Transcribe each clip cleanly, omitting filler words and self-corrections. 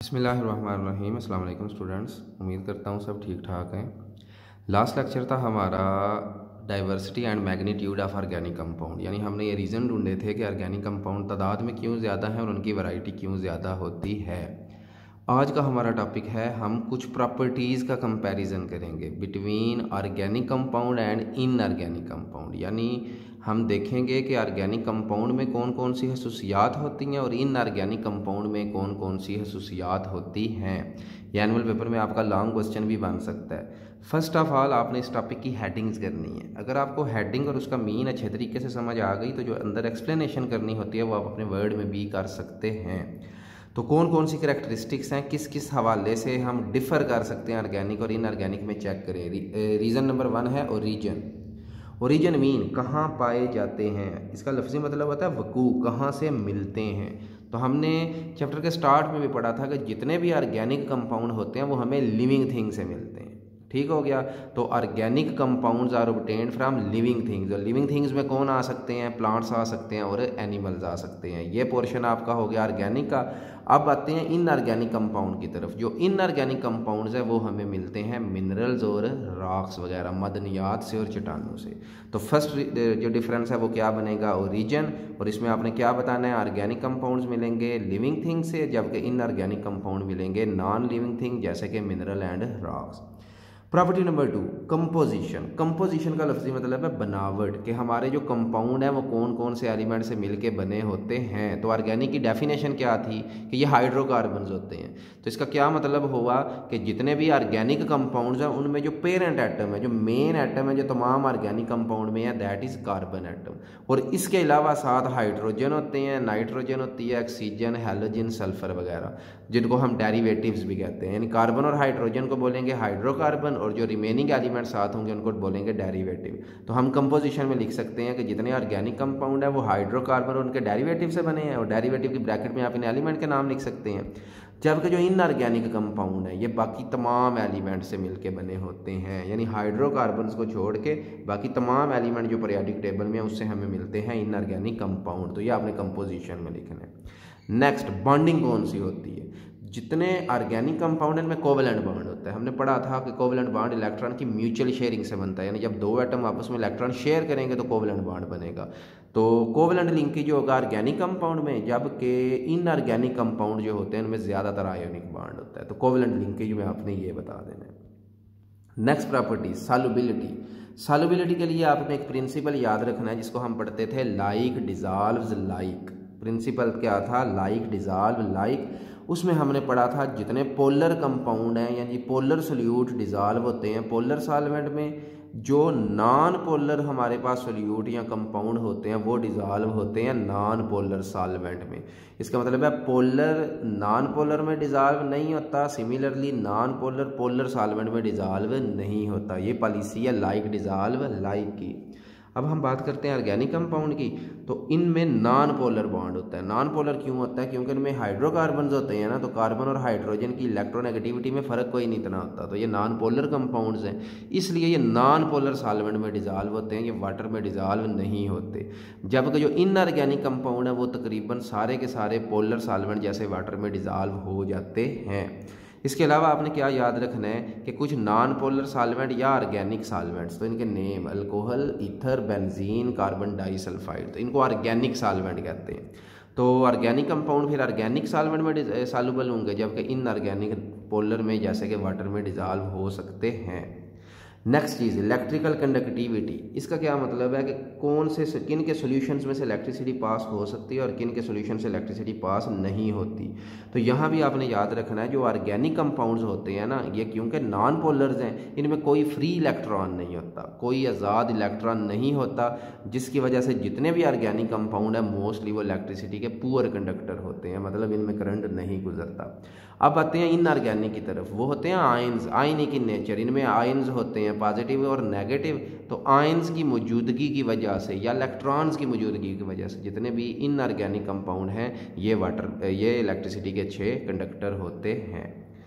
बिस्मिल्लाहिर्रहमानिर्रहीम। अस्सलाम वालेकुम स्टूडेंट्स, उम्मीद करता हूँ सब ठीक ठाक हैं। लास्ट लेक्चर था हमारा diversity and magnitude of organic compound, यानी हमने ये रीज़न ढूंढे थे कि ऑर्गेनिक कंपाउंड तादाद में क्यों ज़्यादा है और उनकी वैरायटी क्यों ज़्यादा होती है। आज का हमारा टॉपिक है, हम कुछ प्रॉपर्टीज़ का कंपैरिजन करेंगे between organic compound and inorganic compound, यानी हम देखेंगे कि ऑर्गेनिक कंपाउंड में कौन कौन सी खसूसियात होती हैं और इनऑर्गेनिक कंपाउंड में कौन कौन सी खसूसियात होती हैं। ये एनुअल पेपर में आपका लॉन्ग क्वेश्चन भी बन सकता है। फर्स्ट ऑफ ऑल आपने इस टॉपिक की हेडिंग्स करनी है। अगर आपको हेडिंग और उसका मीन अच्छे तरीके से समझ आ गई तो जो अंदर एक्सप्लेनेशन करनी होती है वो आप अपने वर्ड में भी कर सकते हैं। तो कौन कौन सी करैक्टरिस्टिक्स हैं, किस किस हवाले से हम डिफ़र कर सकते हैं ऑर्गेनिक और इनऑर्गेनिक में, चेक करें। रीज़न नंबर 1 है ओरिजिन। ओरिजिन मीन कहाँ पाए जाते हैं, इसका लफ्ज़ी मतलब होता है वकू, कहाँ से मिलते हैं। तो हमने चैप्टर के स्टार्ट में भी पढ़ा था कि जितने भी ऑर्गेनिक कंपाउंड होते हैं वो हमें लिविंग थिंग से मिलते हैं। ठीक हो गया। तो organic compounds are obtained from living things. और लिविंग थिंग्स में कौन आ सकते हैं, प्लांट्स आ सकते हैं और एनिमल्स आ सकते हैं। ये पोर्शन आपका हो गया ऑर्गेनिक का। अब आते हैं इनऑर्गेनिक कंपाउंड की तरफ। जो इनऑर्गेनिक कंपाउंड्स है वो हमें मिलते हैं मिनरल्स और रॉक्स वगैरह, मदनियात से और चट्टानों से। तो फर्स्ट जो डिफरेंस है वो क्या बनेगा, ओरिजिन। और इसमें आपने क्या बताना है, ऑर्गेनिक कंपाउंड्स मिलेंगे लिविंग थिंग से, जबकि इनऑर्गेनिक कंपाउंड मिलेंगे नॉन लिविंग थिंग जैसे कि mineral and rocks. Property number 2, composition. Composition का लफ्ज़ी मतलब है बनावट, कि हमारे जो कंपाउंड है वो कौन कौन से एलिमेंट से मिलके बने होते हैं। तो ऑर्गेनिक की डेफिनेशन क्या थी कि ये हाइड्रोकार्बन्स होते हैं। तो इसका क्या मतलब हुआ कि जितने भी ऑर्गेनिक कंपाउंड्स हैं उनमें जो पेरेंट एटम है, जो मेन एटम है जो तमाम ऑर्गेनिक कंपाउंड में है, दैट इज़ कार्बन एटम। और इसके अलावा साथ हाइड्रोजन होते हैं, नाइट्रोजन होती है, ऑक्सीजन, हैलोजन, सल्फर वगैरह, जिनको हम डेरिवेटिव्स भी कहते हैं। यानी कार्बन और हाइड्रोजन को बोलेंगे हाइड्रोकार्बन और जो रिमेनिंग एलिमेंट साथ होंगे उनको बोलेंगे डेरिवेटिव। तो हम कंपोजिशन में लिख सकते हैं कि जितने ऑर्गेनिक कंपाउंड है वो हाइड्रोकार्बन और उनके डेरिवेटिव से बने हैं, और डेरिवेटिव की ब्रैकेट में आप इन एलिमेंट के नाम लिख सकते हैं। जबकि जो इनऑर्गेनिक कंपाउंड है ये बाकी तमाम एलिमेंट से मिलके बने होते हैं, यानी हाइड्रोकार्बन्स को छोड़ के बाकी तमाम एलिमेंट जो पीरियोडिक टेबल में है उससे हमें मिलते हैं इनऑर्गेनिक कंपाउंड। तो ये आपने कंपोजिशन में लिखना है। नेक्स्ट, बॉन्डिंग कौन सी होती है। जितने ऑर्गेनिक कंपाउंड में कोवेलेंट बॉन्ड होता है, हमने पढ़ा था कि कोवेलेंट बॉन्ड इलेक्ट्रॉन की म्यूचुअल शेयरिंग से बनता है, यानी जब दो एटम आपस में इलेक्ट्रॉन शेयर करेंगे तो कोवेलेंट बॉन्ड बनेगा। तो कोवेलेंट लिंकेज होगा ऑर्गेनिक कंपाउंड में, जबकि इनऑर्गेनिक कंपाउंड जो होते हैं उनमें ज़्यादातर आयोनिक बॉन्ड होता है। तो कोवेलेंट लिंकेज में आपने ये बता देना है। Next property, solubility. सॉल्युबिलिटी के लिए आपने एक प्रिंसिपल याद रखना है जिसको हम पढ़ते थे, लाइक डिजॉल्व्स लाइक। प्रिंसिपल क्या था, लाइक डिजॉल्व लाइक। उसमें हमने पढ़ा था जितने पोलर कंपाउंड हैं यानी पोलर सोल्यूट डिजॉल्व होते हैं पोलर सॉल्वेंट में, जो नॉन पोलर हमारे पास सोल्यूट या कंपाउंड होते हैं वो डिजॉल्व होते हैं नॉन पोलर सॉल्वेंट में। इसका मतलब है पोलर नॉन पोलर में डिजॉल्व नहीं होता, similarly non polar polar solvent में डिजॉल्व नहीं होता। ये पॉलिसी है लाइक डिजॉल्व लाइक की। अब हम बात करते हैं ऑर्गेनिक कंपाउंड की। तो इनमें नॉन पोलर बॉन्ड होता है। नॉन पोलर क्यों होता है, क्योंकि इनमें हाइड्रोकार्बन्स होते हैं ना, तो कार्बन और हाइड्रोजन की इलेक्ट्रोनेगेटिविटी में फ़र्क कोई नहीं इतना होता। तो ये नॉन पोलर कंपाउंड्स हैं, इसलिए ये नॉन पोलर सॉल्वेंट में डिजॉल्व होते हैं, ये वाटर में डिजॉल्व नहीं होते। जबकि जो इनऑर्गेनिक कंपाउंड है वो तकरीबन सारे के सारे पोलर सॉल्वेंट जैसे वाटर में डिजॉल्व हो जाते हैं। इसके अलावा आपने क्या याद रखना है कि कुछ नॉन पोलर सॉल्वेंट या ऑर्गेनिक सॉल्वेंट्स, तो इनके name alcohol, ether, benzene, carbon disulphide, तो इनको ऑर्गेनिक सॉल्वेंट कहते हैं। तो ऑर्गेनिक कंपाउंड फिर ऑर्गेनिक सॉल्वेंट में सॉल्युबल होंगे, जबकि इनऑर्गेनिक पोलर में जैसे कि वाटर में डिजॉल्व हो सकते हैं। नेक्स्ट चीज़, इलेक्ट्रिकल कंडक्टिविटी। इसका क्या मतलब है कि कौन से किन के सॉल्यूशंस में से इलेक्ट्रिसिटी पास हो सकती है और किन के सॉल्यूशन से इलेक्ट्रिसिटी पास नहीं होती। तो यहाँ भी आपने याद रखना है जो ऑर्गेनिक कंपाउंड्स होते हैं ना, ये क्योंकि नॉन पोलर्स हैं, इनमें कोई फ्री इलेक्ट्रॉन नहीं होता, कोई आज़ाद इलेक्ट्रॉन नहीं होता, जिसकी वजह से जितने भी ऑर्गेनिक कंपाउंड है मोस्टली वो इलेक्ट्रिसिटी के पुअर कंडक्टर होते हैं, मतलब इनमें करंट नहीं गुजरता। अब आते हैं इनऑर्गेनिक की तरफ, वो होते हैं आयंस। आयनिक इन नेचर, इनमें आयंस होते हैं पॉजिटिव और नेगेटिव। तो आयंस की मौजूदगी की वजह से या इलेक्ट्रॉन्स की मौजूदगी की वजह से जितने भी इनऑर्गेनिक कंपाउंड हैं ये इलेक्ट्रिसिटी के अच्छे कंडक्टर होते हैं।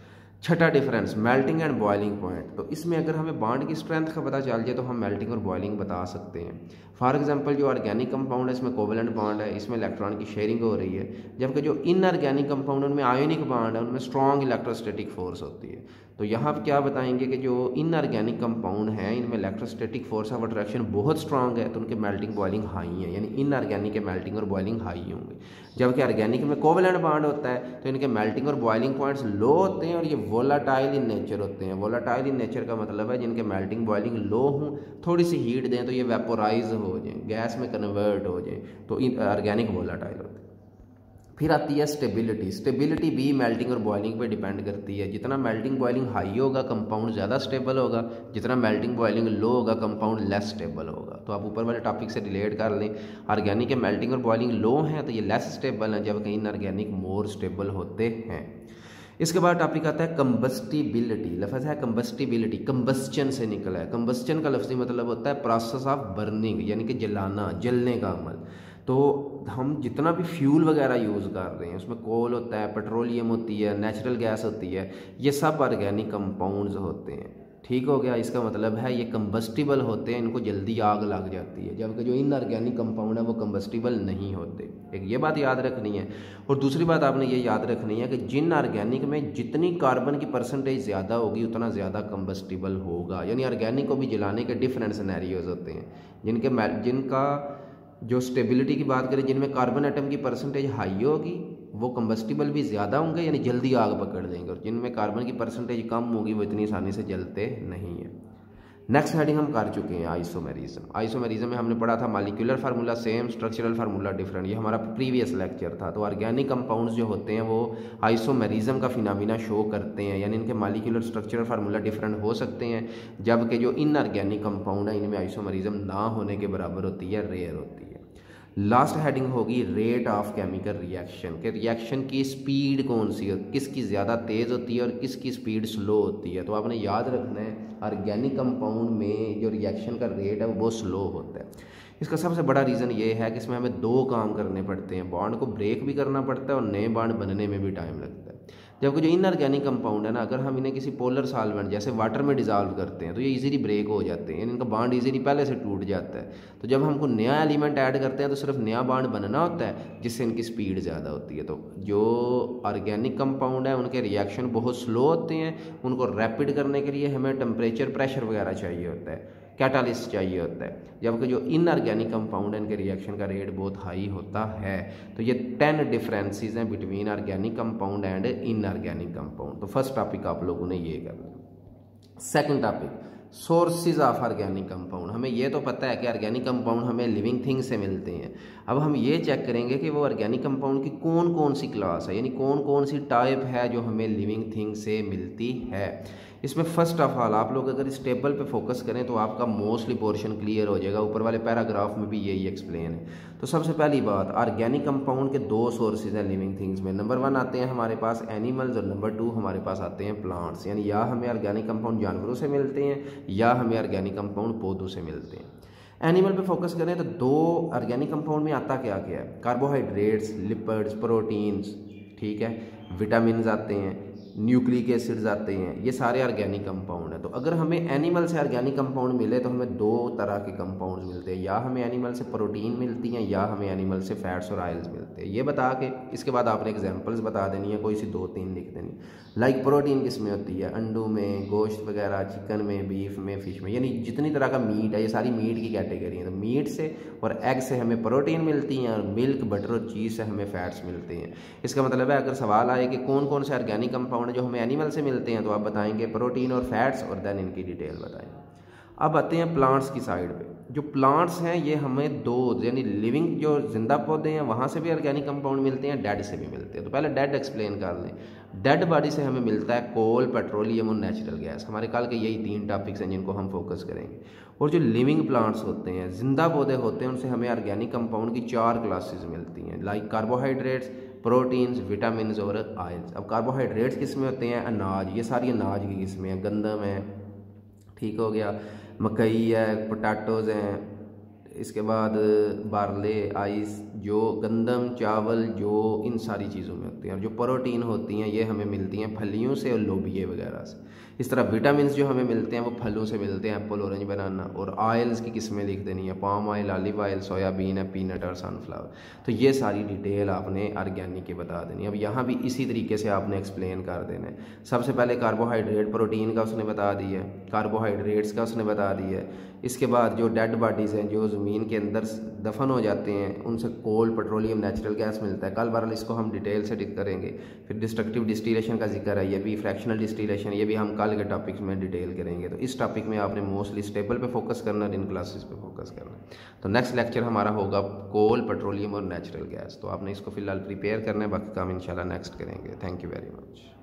छठा difference melting and boiling point. तो इसमें अगर हमें बॉन्ड की स्ट्रेंथ का पता चल जाए तो हम मेल्टिंग और बॉइलिंग बता सकते हैं। फॉर एग्जांपल जो ऑर्गेनिक कंपाउंड है इसमें कोवेलेंट बॉन्ड है, इसमें इलेक्ट्रॉन की शेयरिंग हो रही है, जबकि जो इनऑर्गेनिक कंपाउंड उनमें आयोनिक बॉन्ड है, उनमें स्ट्रॉन्ग इलेक्ट्रोस्टैटिक फोर्स होती है। तो यहाँ क्या बताएंगे कि जो इनऑर्गेनिक कंपाउंड है इनमें इलेक्ट्रोस्टैटिक फोर्स ऑफ अट्रैक्शन बहुत स्ट्रॉन्ग है, तो उनके मेल्टिंग बॉइलिंग हाई है, यानी इनऑर्गेनिक के मेल्टिंग और बॉइलिंग हाई होंगे। जबकि ऑर्गेनिक में कोवेलेंट बॉन्ड होता है तो इनके मेल्टिंग और बॉइलिंग पॉइंट्स लो होते हैं और ये वोलाटाइल इन नेचर होते हैं। वोलाटाइल इन नेचर का मतलब है जिनके मेल्टिंग बॉइलिंग लो हों, थोड़ी सी हीट दें तो ये वेपोराइज हो जाए, गैस में कन्वर्ट हो जाए, तो ऑर्गेनिक वोलाटाइल होते हैं। फिर आती है स्टेबिलिटी। स्टेबिलिटी भी मेल्टिंग और बॉइलिंग पे डिपेंड करती है। जितना मेल्टिंग बॉइलिंग हाई होगा कंपाउंड ज़्यादा स्टेबल होगा, जितना मेल्टिंग बॉइलिंग लो होगा कंपाउंड लेस स्टेबल होगा। तो आप ऊपर वाले टॉपिक से रिलेट कर लें, ऑर्गेनिक के मेल्टिंग और बॉइलिंग लो हैं तो ये लेस स्टेबल हैं, जबकि इनऑर्गेनिक मोर स्टेबल होते हैं। इसके बाद टॉपिक आता है कंबस्टिबिलिटी। लफ्ज़ है कंबस्टिबिलिटी, कंबस्चन से निकला है। कंबस्चन का लफ्ज़ी मतलब होता है प्रोसेस ऑफ बर्निंग, यानी कि जलाना, जलने का अमल। तो हम जितना भी फ्यूल वगैरह यूज़ कर रहे हैं उसमें कोल होता है, पेट्रोलियम होती है, नेचुरल गैस होती है, ये सब ऑर्गेनिक कंपाउंड्स होते हैं। ठीक हो गया, इसका मतलब है ये कंबस्टिबल होते हैं, इनको जल्दी आग लग जाती है, जबकि जो इनऑर्गेनिक कंपाउंड है वो कंबस्टिबल नहीं होते। एक ये बात याद रखनी है। और दूसरी बात आपने ये याद रखनी है कि जिन ऑर्गेनिक में जितनी कार्बन की परसेंटेज ज़्यादा होगी उतना ज़्यादा कंबस्टिबल होगा। यानी ऑर्गेनिक को भी जलाने के डिफरेंट सिनेरियोज होते हैं। जिनका जो स्टेबिलिटी की बात करें, जिनमें कार्बन एटम की परसेंटेज हाई होगी वो कंबस्टिबल भी ज़्यादा होंगे, यानी जल्दी आग पकड़ देंगे, और जिनमें कार्बन की परसेंटेज कम होगी वो इतनी आसानी से जलते नहीं है। नेक्स्ट हेडिंग हम कर चुके हैं आइसोमेरिज्म। आइसोमेरिज्म में हमने पढ़ा था molecular formula same, structural formula different, ये हमारा प्रीवियस लेक्चर था। तो ऑर्गेनिक कंपाउंड्स जो होते हैं वो आइसोमेरिज्म का फिनोमेना शो करते हैं, यानी इनके मॉलिक्यूलर स्ट्रक्चरल फार्मूला डिफरेंट हो सकते हैं, जबकि जो इनऑर्गेनिक कंपाउंड है इनमें आइसोमेरिज्म ना होने के बराबर होती है, रेयर होती है। लास्ट हेडिंग होगी रेट ऑफ केमिकल रिएक्शन, के रिएक्शन की स्पीड कौन सी है, किसकी ज़्यादा तेज़ होती है और किसकी स्पीड स्लो होती है। तो आपने याद रखना है ऑर्गेनिक कंपाउंड में जो रिएक्शन का रेट है वो स्लो होता है। इसका सबसे बड़ा रीज़न ये है कि इसमें हमें दो काम करने पड़ते हैं, बॉन्ड को ब्रेक भी करना पड़ता है और नए बॉन्ड बनने में भी टाइम लगता है। जबकि जो इनऑर्गेनिक कंपाउंड है ना, अगर हम इन्हें किसी पोलर सॉल्वेंट जैसे वाटर में डिज़ोल्व करते हैं तो ये इजीली ब्रेक हो जाते हैं, इनका बॉन्ड इजीली पहले से टूट जाता है। तो जब हमको नया एलिमेंट ऐड करते हैं तो सिर्फ नया बॉन्ड बनना होता है जिससे इनकी स्पीड ज़्यादा होती है। तो जो ऑर्गेनिक कंपाउंड है उनके रिएक्शन बहुत स्लो होते हैं, उनको रैपिड करने के लिए हमें टेम्परेचर प्रेशर वगैरह चाहिए होता है, कैटालिस्ट चाहिए होता है, जबकि जो इनऑर्गेनिक कंपाउंड है इनके रिएक्शन का रेट बहुत हाई होता है। तो ये 10 डिफरेंसेस हैं between organic compound and inorganic compound. तो फर्स्ट टॉपिक आप लोगों ने ये करना। Second topic sources of organic compound. हमें ये तो पता है कि ऑर्गेनिक कंपाउंड हमें लिविंग थिंग से मिलते हैं। अब हम ये चेक करेंगे कि वो ऑर्गेनिक कंपाउंड की कौन कौन सी क्लास है, यानी कौन कौन सी टाइप है जो हमें लिविंग थिंग से मिलती है। इसमें फर्स्ट ऑफ ऑल आप लोग अगर इस टेबल पे फोकस करें तो आपका मोस्टली पोर्शन क्लियर हो जाएगा, ऊपर वाले पैराग्राफ में भी यही एक्सप्लेन है। तो सबसे पहली बात, ऑर्गेनिक कंपाउंड के दो सोर्सेज हैं लिविंग थिंग्स में। नंबर 1 आते हैं हमारे पास एनिमल्स और नंबर 2 हमारे पास आते हैं प्लांट्स। यानी या हमें ऑर्गेनिक कंपाउंड जानवरों से मिलते हैं या हमें ऑर्गेनिक कंपाउंड पौधों से मिलते हैं। एनिमल पे फोकस करें तो दो ऑर्गेनिक कंपाउंड में आता क्या क्या है, कार्बोहाइड्रेट्स, लिपिड्स, प्रोटीन्स, ठीक है, विटामिन आते हैं, न्यूक्लिक एसिड्स आते हैं, ये सारे ऑर्गेनिक कंपाउंड है। तो अगर हमें एनिमल से ऑर्गेनिक कंपाउंड मिले तो हमें दो तरह के कंपाउंड्स मिलते हैं, या हमें एनिमल से प्रोटीन मिलती हैं या हमें एनिमल से फैट्स और ऑयल्स मिलते हैं। ये बता के इसके बाद आपने एग्जांपल्स बता देनी है, कोई सी 2-3 लिख देनी। लाइक प्रोटीन किस में होती है, अंडों में, गोश्त वगैरह, चिकन में, बीफ में, फिश में, यानी जितनी तरह का मीट है ये सारी मीट की कैटेगरी है। तो मीट से और एग से हमें प्रोटीन मिलती हैं और मिल्क, बटर और चीज़ से हमें फैट्स मिलते हैं। इसका मतलब है अगर सवाल आए कि कौन कौन से ऑर्गेनिक कंपाउंड है जो हमें एनिमल से मिलते हैं तो आप बताएंगे प्रोटीन और फैट्स, और देन इनकी डिटेल बताएंगे। अब आते हैं प्लांट्स की साइड पे। जो प्लांट्स हैं ये हमें दो, यानी लिविंग जो जिंदा पौधे हैं वहाँ से भी ऑर्गेनिक कंपाउंड मिलते हैं, डेड से भी मिलते हैं। तो पहले डेड एक्सप्लेन कर लें। डेड बॉडी से हमें मिलता है कोल, पेट्रोलियम और नेचुरल गैस। हमारे कल के यही 3 टॉपिक्स हैं जिनको हम फोकस करेंगे। और जो लिविंग प्लांट्स होते हैं, जिंदा पौधे होते हैं, उनसे हमें ऑर्गेनिक कंपाउंड की 4 क्लासेस मिलती हैं, लाइक कार्बोहाइड्रेट्स, प्रोटीन्स, विटामिन और ऑयल्स। अब कार्बोहाइड्रेट्स किस में होते हैं, अनाज, ये सारी अनाज की किस्में हैं, गंदम है, ठीक हो गया, मकई है, पोटैटोज़ हैं, इसके बाद बारले, आइस, जो गंदम, चावल, जो इन सारी चीज़ों में होती हैं, और जो प्रोटीन होती हैं ये हमें मिलती हैं फलियों से और लोबिये वगैरह से। इस तरह विटामिन्स जो हमें मिलते हैं वो फलों से मिलते हैं, एप्पल, ऑरेंज, बनाना। और ऑयल्स की किस्में लिख देनी है, palm oil, olive oil, soybean है, पीनट और सनफ्लावर। तो ये सारी डिटेल आपने ऑर्गेनिक की बता देनी है। अब यहाँ भी इसी तरीके से आपने एक्सप्लेन कर देना है। सबसे पहले कार्बोहाइड्रेट, प्रोटीन का उसने बता दी है, कार्बोहाइड्रेट्स का उसने बता दी है। इसके बाद जो डेड बॉडीज़ हैं, जो ज़मीन के अंदर दफन हो जाते हैं, उनसे कोल, पेट्रोलियम, नेचुरल गैस मिलता है। कल बहरहाल इसको हम डिटेल से करेंगे। फिर डिस्ट्रक्टिव डिस्टिलेशन का जिक्र है, ये भी फ्रैक्शनल डिस्टिलेशन, ये भी हम कल के टॉपिक्स में डिटेल करेंगे। तो इस टॉपिक में आपने मोस्टली स्टेबल पे फोकस करना है, इन क्लासेस पे फोकस करना है। तो नेक्स्ट लेक्चर हमारा होगा कोल, पेट्रोलियम और नेचुरल गैस। तो आपने इसको फिलहाल प्रिपेयर करना है, बाकी काम इंशाल्लाह नेक्स्ट करेंगे। Thank you very much.